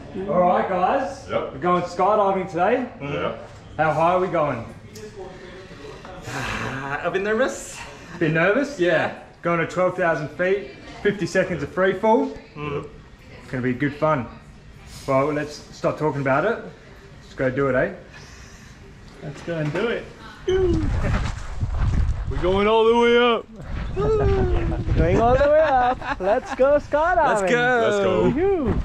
All right, guys. Yep. We're going skydiving today. Yeah. How high are we going? A bit nervous. Bit nervous? Yeah. Going to 12,000 feet, 50 seconds of free fall. Yep. It's going to be good fun. Well, let's stop talking about it. Let's go do it, eh? Let's go and do it. We're going all the way up. Going all the way up. Let's go skydiving. Let's go. Let's go. Woohoo.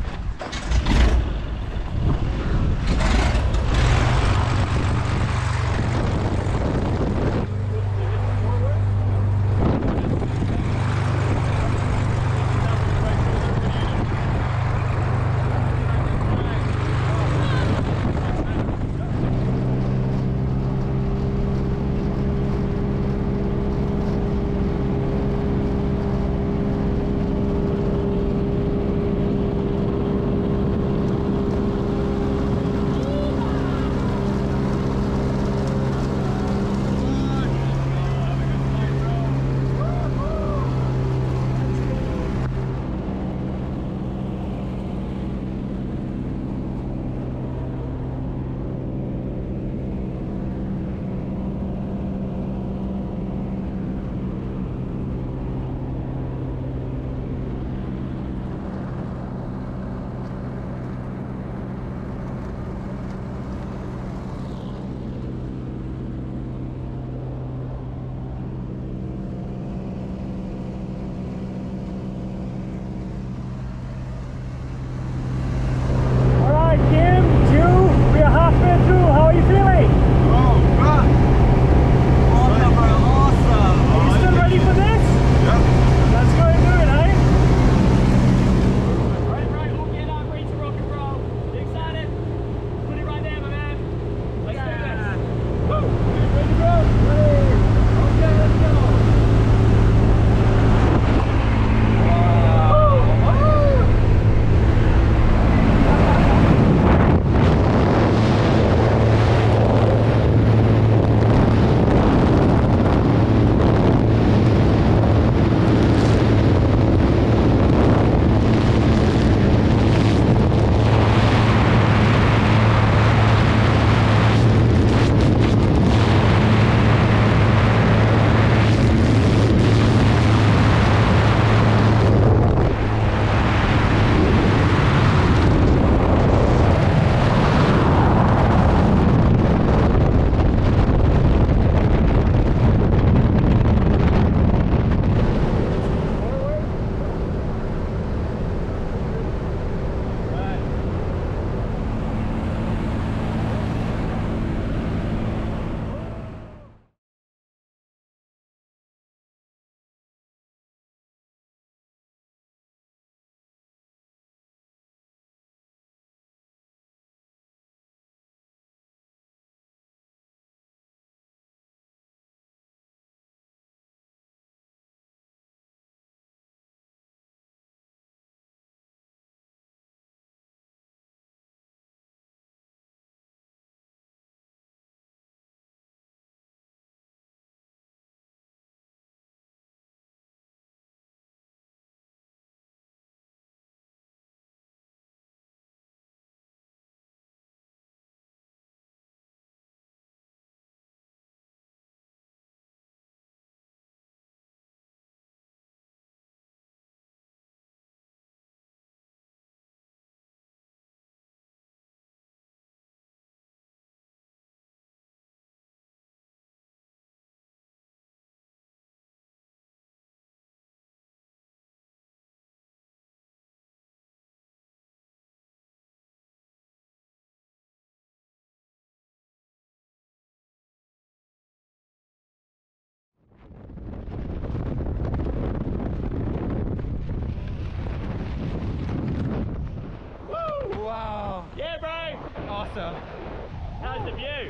Awesome. How's the view?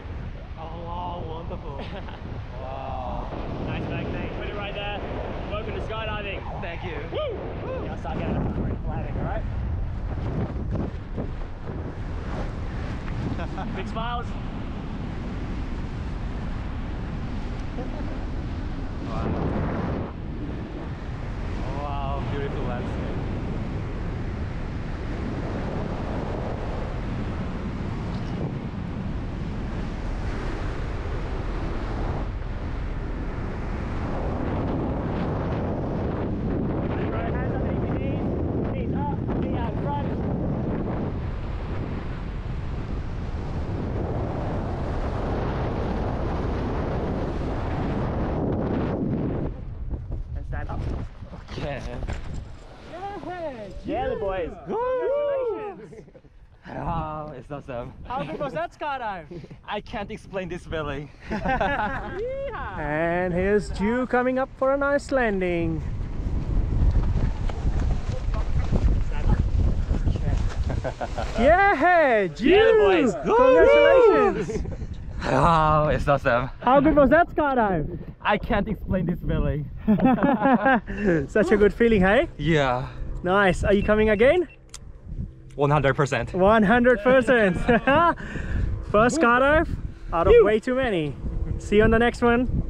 Oh, wonderful. Wow. Nice mate, thanks. Put it right there. Welcome to skydiving. Thank you. Woo! Yeah, I'll start getting a free flagging, alright? Big smiles. Wow. Wow, beautiful landscape. Yeah, the boys. Congratulations! Oh, it's awesome. How good was that skydive? I can't explain this feeling. And here's Ju coming up for a nice landing. Yeah, Ju! Yeah, the boys. Congratulations! Oh, it's awesome. How good was that skydive? I can't explain this feeling. Such a good feeling, hey? Yeah, Nice. Are you coming again? 100%. 100%. First skydive out of way too many. See you on the next one.